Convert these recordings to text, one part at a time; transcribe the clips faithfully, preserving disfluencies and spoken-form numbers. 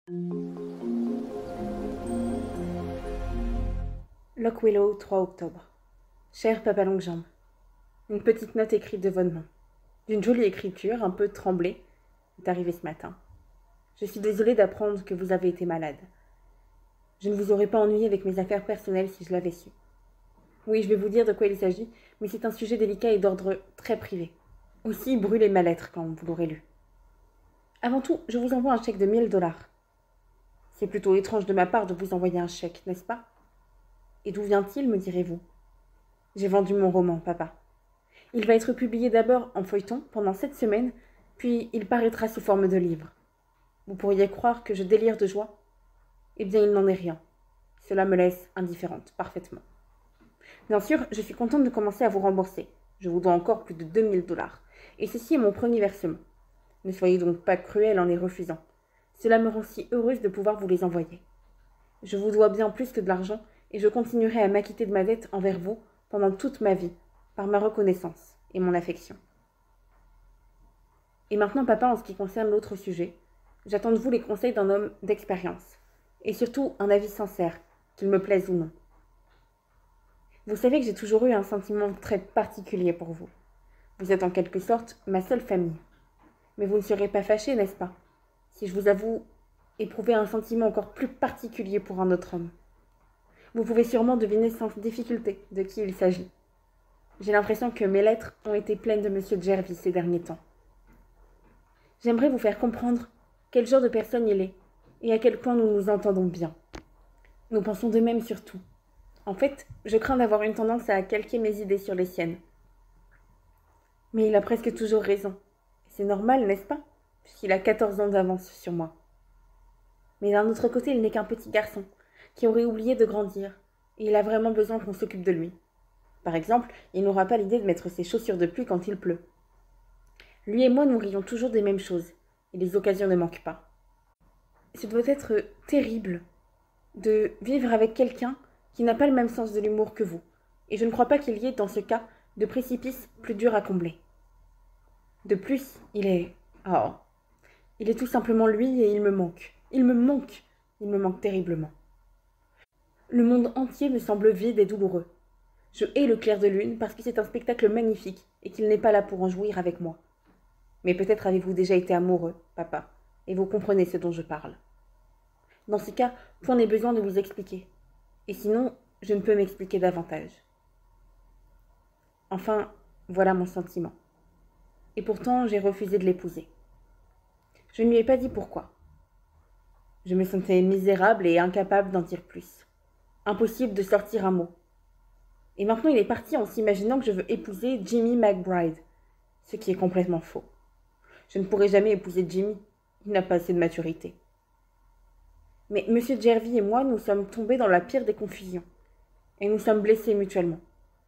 Lock Willow, trois octobre. Cher Papa Longjambe, une petite note écrite de votre main, d'une jolie écriture, un peu tremblée, est arrivée ce matin. Je suis désolée d'apprendre que vous avez été malade. Je ne vous aurais pas ennuyé avec mes affaires personnelles si je l'avais su. Oui, je vais vous dire de quoi il s'agit, mais c'est un sujet délicat et d'ordre très privé. Aussi, brûlez ma lettre quand vous l'aurez lue. Avant tout, je vous envoie un chèque de mille dollars. C'est plutôt étrange de ma part de vous envoyer un chèque, n'est-ce pas? Et d'où vient-il, me direz-vous? J'ai vendu mon roman, papa. Il va être publié d'abord en feuilleton pendant sept semaines, puis il paraîtra sous forme de livre. Vous pourriez croire que je délire de joie? Eh bien, il n'en est rien. Cela me laisse indifférente, parfaitement. Bien sûr, je suis contente de commencer à vous rembourser. Je vous dois encore plus de deux mille dollars. Et ceci est mon premier versement. Ne soyez donc pas cruel en les refusant. Cela me rend si heureuse de pouvoir vous les envoyer. Je vous dois bien plus que de l'argent, et je continuerai à m'acquitter de ma dette envers vous pendant toute ma vie, par ma reconnaissance et mon affection. Et maintenant, papa, en ce qui concerne l'autre sujet, j'attends de vous les conseils d'un homme d'expérience, et surtout un avis sincère, qu'il me plaise ou non. Vous savez que j'ai toujours eu un sentiment très particulier pour vous. Vous êtes en quelque sorte ma seule famille. Mais vous ne serez pas fâché, n'est-ce pas, si je vous avoue éprouver un sentiment encore plus particulier pour un autre homme. Vous pouvez sûrement deviner sans difficulté de qui il s'agit. J'ai l'impression que mes lettres ont été pleines de monsieur Jervis ces derniers temps. J'aimerais vous faire comprendre quel genre de personne il est et à quel point nous nous entendons bien. Nous pensons de même sur tout. En fait, je crains d'avoir une tendance à calquer mes idées sur les siennes. Mais il a presque toujours raison. C'est normal, n'est-ce pas, puisqu'il a quatorze ans d'avance sur moi. Mais d'un autre côté, il n'est qu'un petit garçon, qui aurait oublié de grandir, et il a vraiment besoin qu'on s'occupe de lui. Par exemple, il n'aura pas l'idée de mettre ses chaussures de pluie quand il pleut. Lui et moi, nous rions toujours des mêmes choses, et les occasions ne manquent pas. Ce doit être terrible de vivre avec quelqu'un qui n'a pas le même sens de l'humour que vous, et je ne crois pas qu'il y ait, dans ce cas, de précipice plus dur à combler. De plus, il est... Oh, il est tout simplement lui et il me manque. Il me manque. Il me manque terriblement. Le monde entier me semble vide et douloureux. Je hais le clair de lune parce que c'est un spectacle magnifique et qu'il n'est pas là pour en jouir avec moi. Mais peut-être avez-vous déjà été amoureux, papa, et vous comprenez ce dont je parle. Dans ce cas, point n'est besoin de vous expliquer. Et sinon, je ne peux m'expliquer davantage. Enfin, voilà mon sentiment. Et pourtant, j'ai refusé de l'épouser. Je ne lui ai pas dit pourquoi. Je me sentais misérable et incapable d'en dire plus. Impossible de sortir un mot. Et maintenant il est parti en s'imaginant que je veux épouser Jimmy McBride, ce qui est complètement faux. Je ne pourrai jamais épouser Jimmy, il n'a pas assez de maturité. Mais monsieur Jervis et moi, nous sommes tombés dans la pire des confusions, et nous sommes blessés mutuellement.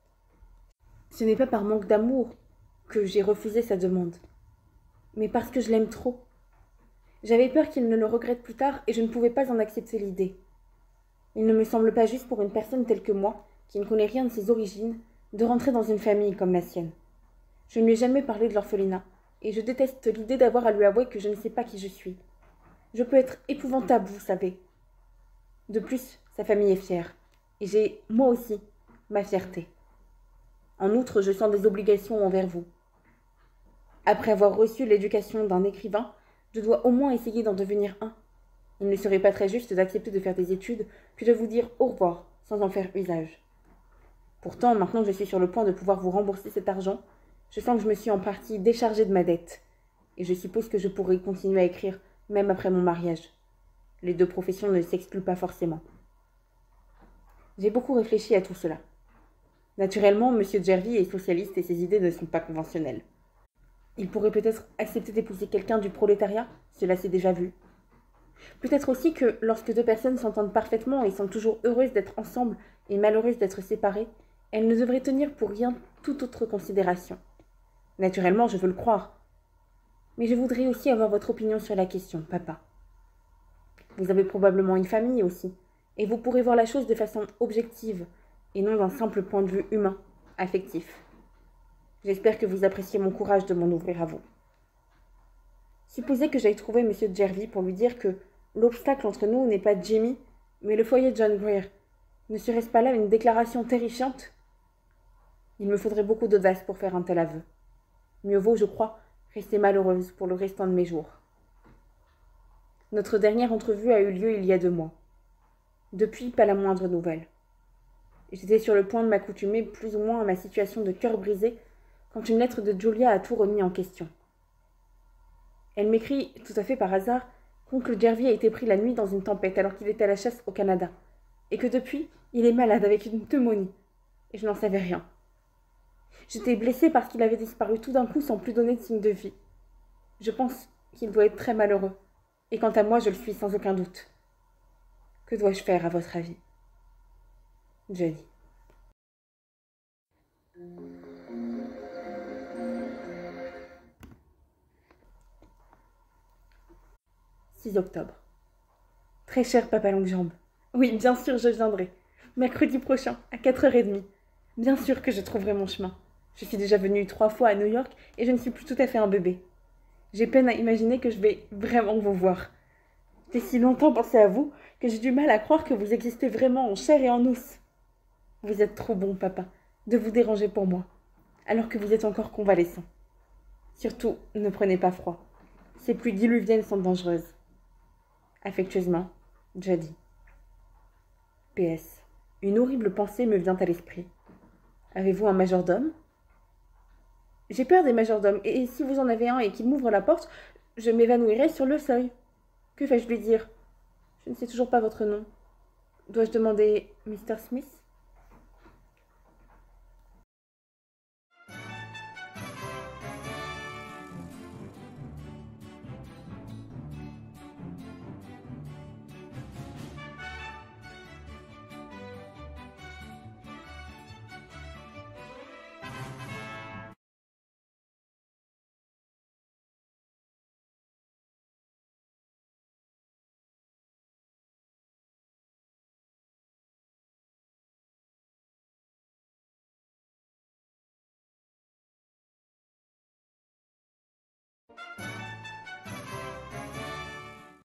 Ce n'est pas par manque d'amour que j'ai refusé sa demande, mais parce que je l'aime trop. J'avais peur qu'il ne le regrette plus tard, et je ne pouvais pas en accepter l'idée. Il ne me semble pas juste pour une personne telle que moi, qui ne connaît rien de ses origines, de rentrer dans une famille comme la sienne. Je ne lui ai jamais parlé de l'orphelinat, et je déteste l'idée d'avoir à lui avouer que je ne sais pas qui je suis. Je peux être épouvantable, vous savez. De plus, sa famille est fière, et j'ai, moi aussi, ma fierté. En outre, je sens des obligations envers vous. Après avoir reçu l'éducation d'un écrivain, je dois au moins essayer d'en devenir un. Il ne serait pas très juste d'accepter de faire des études, puis de vous dire au revoir, sans en faire usage. Pourtant, maintenant que je suis sur le point de pouvoir vous rembourser cet argent, je sens que je me suis en partie déchargée de ma dette, et je suppose que je pourrai continuer à écrire même après mon mariage. Les deux professions ne s'excluent pas forcément. J'ai beaucoup réfléchi à tout cela. Naturellement, monsieur Jervis est socialiste et ses idées ne sont pas conventionnelles. Il pourrait peut-être accepter d'épouser quelqu'un du prolétariat, cela s'est déjà vu. Peut-être aussi que, lorsque deux personnes s'entendent parfaitement et sont toujours heureuses d'être ensemble et malheureuses d'être séparées, elles ne devraient tenir pour rien toute autre considération. Naturellement, je veux le croire. Mais je voudrais aussi avoir votre opinion sur la question, papa. Vous avez probablement une famille aussi, et vous pourrez voir la chose de façon objective, et non d'un simple point de vue humain, affectif. J'espère que vous appréciez mon courage de m'en ouvrir à vous. Supposez que j'aille trouver monsieur Jervis pour lui dire que, L'obstacle entre nous n'est pas Jimmy, mais le foyer de John Grier. Ne serait-ce pas là une déclaration terrifiante? Il me faudrait beaucoup d'audace pour faire un tel aveu. Mieux vaut, je crois, rester malheureuse pour le restant de mes jours. Notre dernière entrevue a eu lieu il y a deux mois. Depuis, pas la moindre nouvelle. J'étais sur le point de m'accoutumer plus ou moins à ma situation de cœur brisé quand une lettre de Julia a tout remis en question. Elle m'écrit, tout à fait par hasard, qu'oncle Jervie a été pris la nuit dans une tempête alors qu'il était à la chasse au Canada, et que depuis, il est malade avec une pneumonie, et je n'en savais rien. J'étais blessée parce qu'il avait disparu tout d'un coup sans plus donner de signe de vie. Je pense qu'il doit être très malheureux, et quant à moi, je le suis sans aucun doute. Que dois-je faire, à votre avis? Jenny. six octobre. Très cher papa Longue-Jambe. Oui, bien sûr, je viendrai. Mercredi prochain, à quatre heures trente. Bien sûr que je trouverai mon chemin. Je suis déjà venue trois fois à New York et je ne suis plus tout à fait un bébé. J'ai peine à imaginer que je vais vraiment vous voir. J'ai si longtemps pensé à vous que j'ai du mal à croire que vous existez vraiment en chair et en os. Vous êtes trop bon, papa, de vous déranger pour moi, alors que vous êtes encore convalescent. Surtout, ne prenez pas froid. Ces pluies diluviennes sont dangereuses. Affectueusement, Jody. P S. Une horrible pensée me vient à l'esprit. Avez-vous un majordome? J'ai peur des majordomes, et si vous en avez un et qu'il m'ouvre la porte, je m'évanouirai sur le seuil. Que vais-je lui dire? Je ne sais toujours pas votre nom. Dois-je demander mister Smith?